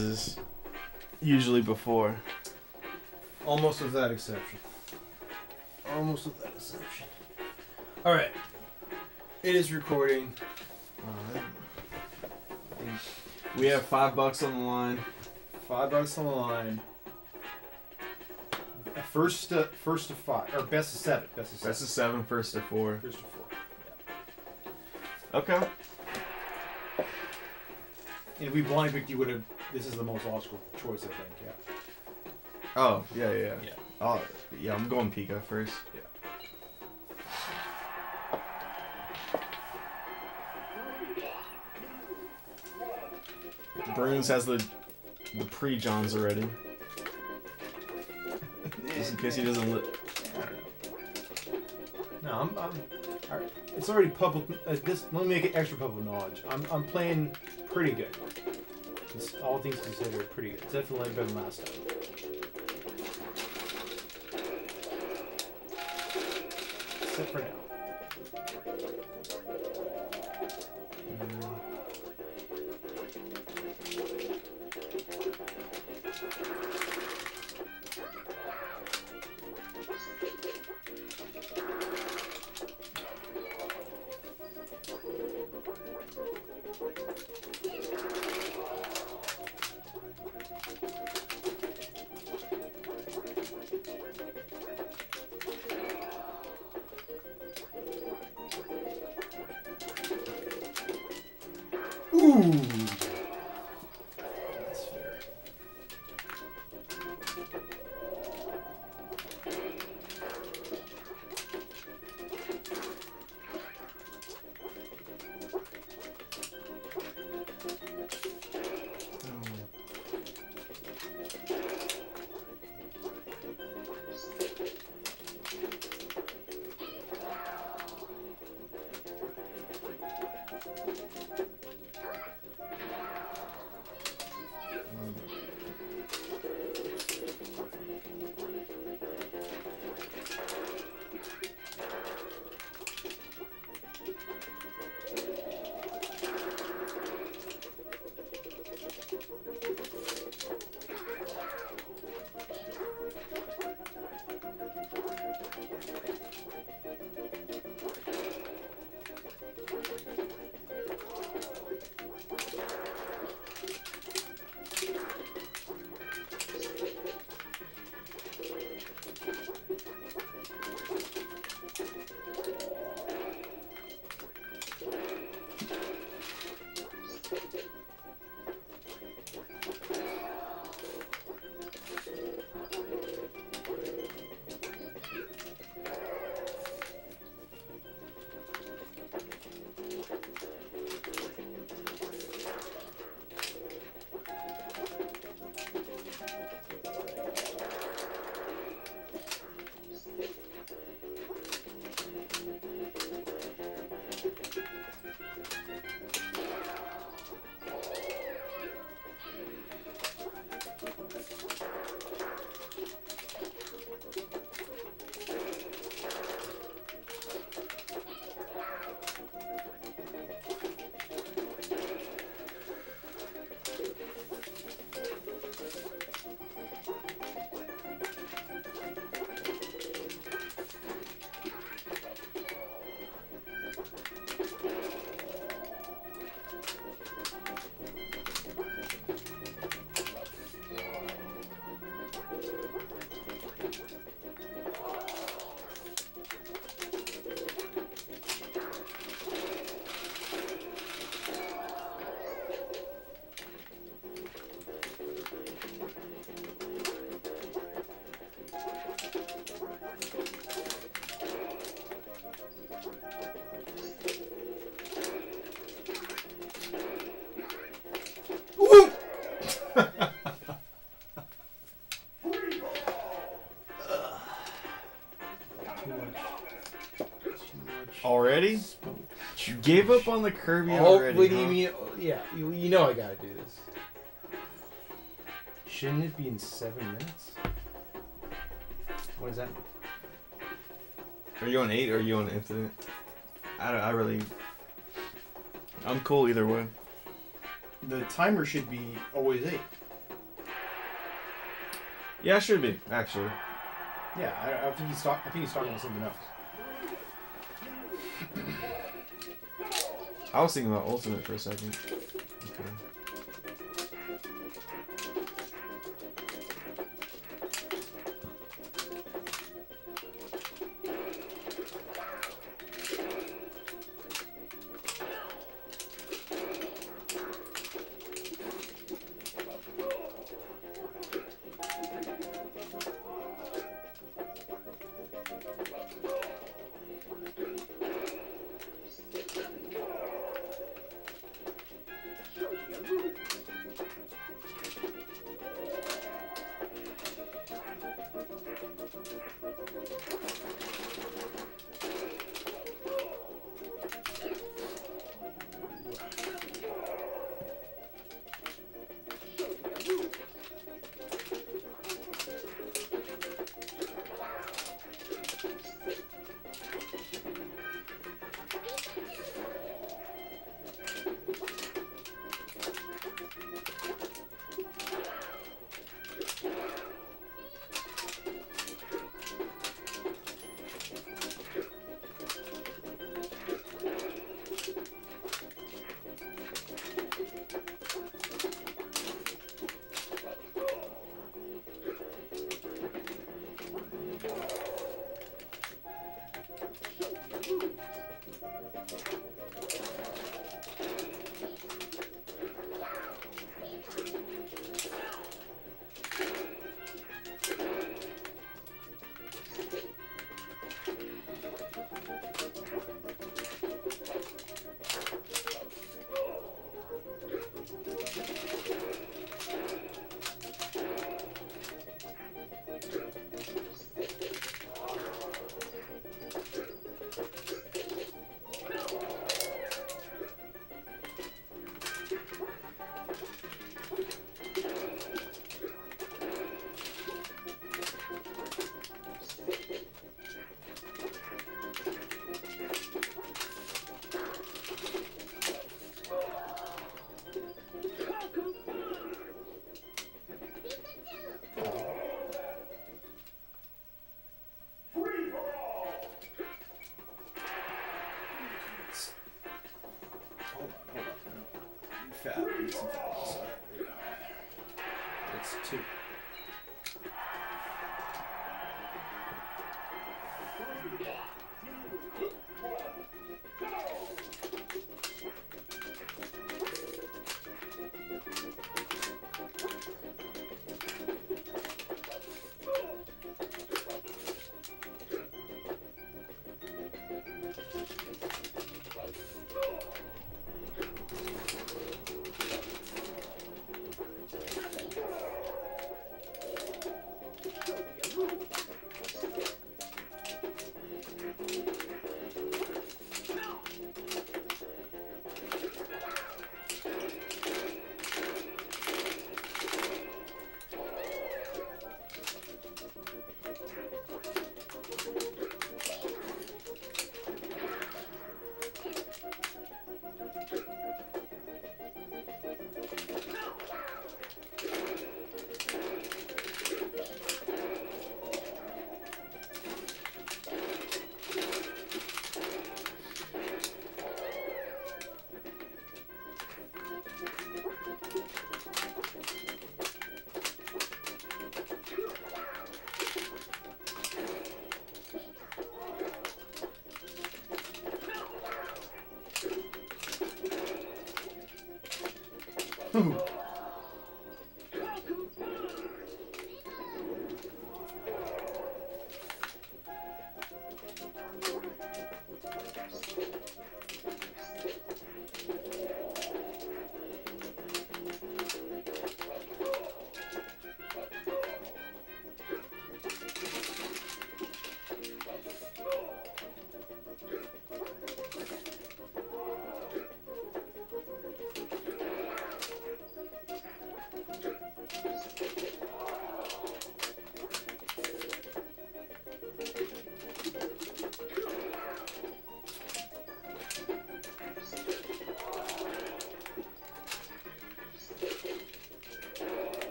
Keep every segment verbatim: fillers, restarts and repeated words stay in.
is usually before. Almost with that exception. Almost with that exception. All right. It is recording. Alright. We have five bucks on the line. Five bucks on the line. First, uh, first to five, or best of seven. Best of seven. Best of seven, first to four. First to four. Yeah. Okay. And if we blind picked, you would have. This is the most logical choice, I think. Yeah. Oh, yeah, yeah. Yeah. Oh, yeah, I'm going Pika first. Yeah. Bruins has the the pre-Johns already. Just in case he doesn't li- No, I'm. I'm all right. It's already public. Uh, this. Let me make it extra public knowledge. I'm. I'm playing pretty good. It's, all things considered, pretty good. It's definitely better than last time. Except for now. Ooh. That's fair. Already? You gave up on the Kirby Oh, already. what do huh? you mean? Yeah, you, you know I gotta do this. Shouldn't it be in seven minutes? What does that mean? Are you on eight or are you on infinite? I, I really... I'm cool either way. The timer should be always eight. Yeah, it should be actually. Yeah, I, I think he's talk, I think he's talking about something else. I was thinking about Ultimate for a second. Okay. Two. Ooh.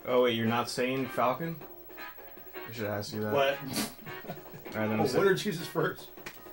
Oh wait, you're not saying Falcon? I should ask you that. What? Alright, then Oh, I'm saying. winner chooses first.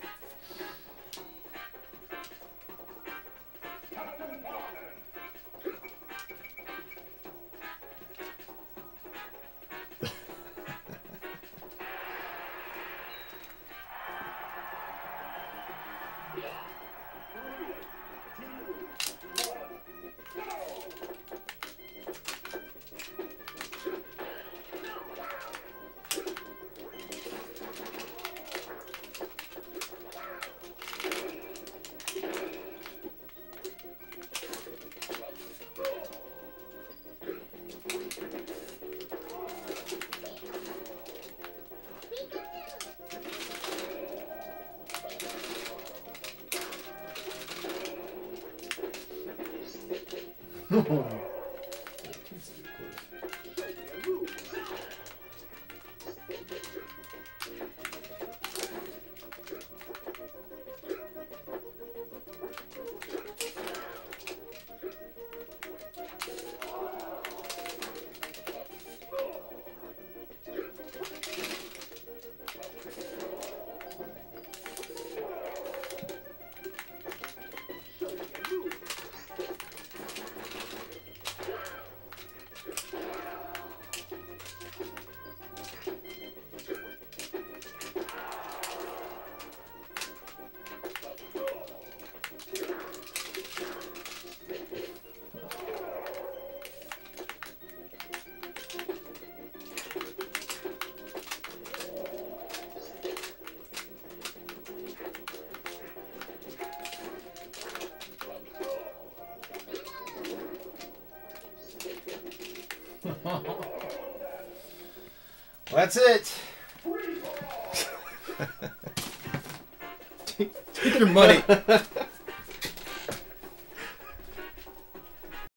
That's it. Take your money.